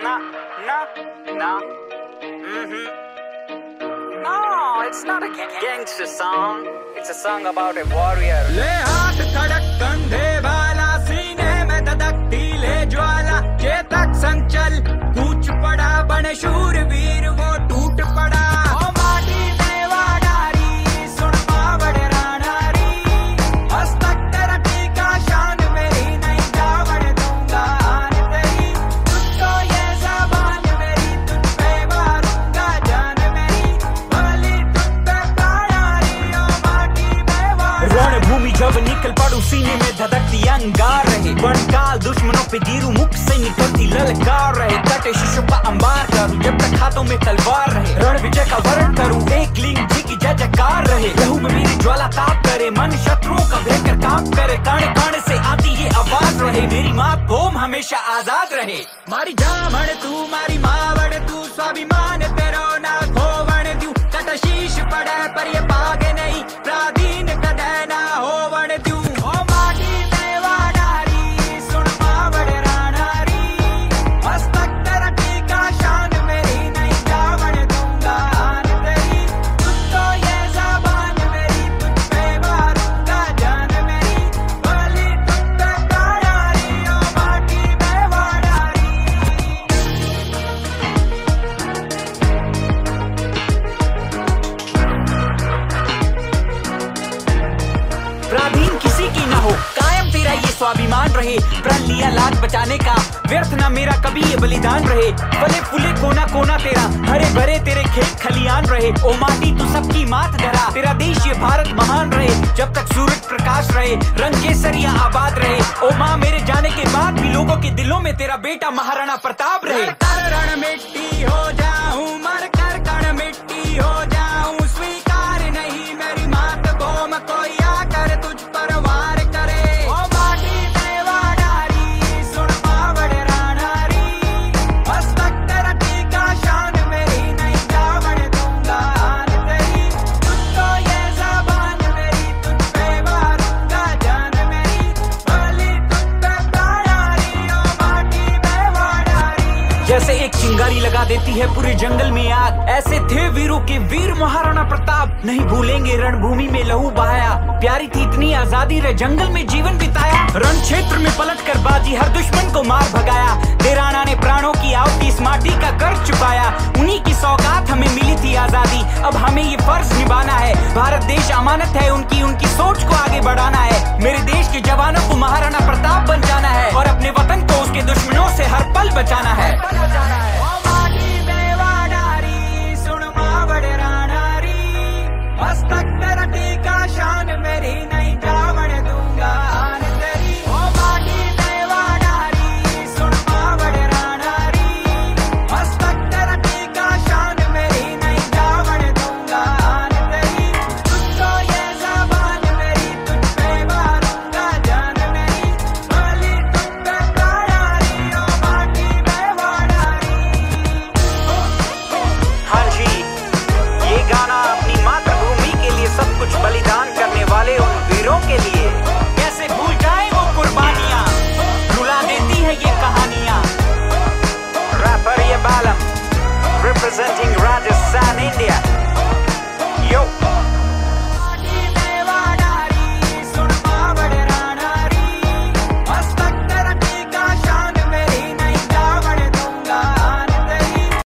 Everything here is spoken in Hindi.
No, no, no. No, it's not a gangster song. It's a song about a warrior. ले हाथ खड़क कंधे वाला, सीने में धधकती ले ज्वाला, चेतक संचल कूच पड़ा, बने शूरवीर वो टूट पड़ा। ओ माटी में वाडारी, सुन मावड़ रानारी, हस्तक तेरा टीका शान मेरी, नहीं जावड़ दूंगा आन तेरी। तुझको ये ज़बान मेरी, तुझ पे मारूंगा जान मेरी, भली तुझ पे प्राणारी, ओ माटी में वाडारी। रणभूमि जब निकल पड़ू, सीने में धधकती अंगार रहे, बड़काल दुश्मनों पे गिरू, मुख से निकलती ललकार रहे, कटे शीशों का अंबार करूं, जब तक हाथों में तलवार रहे, रण विजय का वर्ण करूं, एक लिंग जी की जय जयकार रहे, लहू में मेरी ज्वाला ताप करे, मन शत्रुओं का भयंकर काम करे, कण कण से आती ये आवाज रहे, मेरी मातभूमि हमेशा आजाद रहे। मारी जामण तू, मारी मावड़ तू, स्वाभिमान तेरो ना खोवण द्यू, कट शीश पड़े पर ये पागे नहीं, प्राधीन कदे ना होवण द्यू। ओ माटी में वाडारी, सुन मावड़ रानारी, हस्तक तेरा टीका शान मेरी, नहीं जावण दूंगा आन तेरी। तुझको ये ज़बान मेरी, तुझ पे मारूंगा जान मेरी, भली तुझ पे प्राणारी, ओ माटी में वाडारी। प्राधीन किसी की ना हो, कायम तेरा ये स्वाभिमान रहे, प्रण लिया लाज बचाने का, व्यर्थ ना मेरा कभी ये बलिदान रहे, फले फूले कोना कोना तेरा, हरे भरे तेरे खेत खलियान रहे, ओ माटी तू सबकी मात धरा, तेरा देश ये भारत महान रहे, जब तक सूरज प्रकाश रहे, रंग केसरिया आबाद रहे, ओ माँ मेरे जाने के बाद भी लोगों के दिलों में तेरा बेटा महाराणा प्रताप रहे। कर रण मिट्टी हो जाऊं, मर कर कण मिट्टी हो जाऊं, स्वीकार नहीं मेरी मातभूमि कोई आकर तुझ पर वार करे। ओ माटी में वाडारी, सुन मावड़ रानारी, हस्तक तेरा टीका शान मेरी, नहीं जावड़ दूंगा आन तेरी। तुझको ये ज़बान मेरी, तुझ पे मारूंगा जान मेरी, भली तुझ पे प्राणारी, ओ माटी में वाडारी। जैसे एक चिंगारी लगा देती है पूरे जंगल में आग, ऐसे थे वीरों के वीर महाराणा प्रताप, नहीं भूलेंगे रणभूमि में लहू बहाया, प्यारी थी इतनी आजादी रे, जंगल में जीवन बिताया, रण क्षेत्र में पलट कर बाजी हर दुश्मन को मार भगाया, देराना ने प्राणों की आहुति इस माटी का कर्ज चुकाया, उन्हीं की सौगात हमें मिली थी आजादी, अब हमें ये फर्ज निभाना है, भारत देश अमानत है उनकी, उनकी सोच को आगे बढ़ाना है, मेरे देश के जवानों को महाराणा प्रताप बन जाना है, और अपने वतन को उसके दुश्मनों से हर पल बचाना है।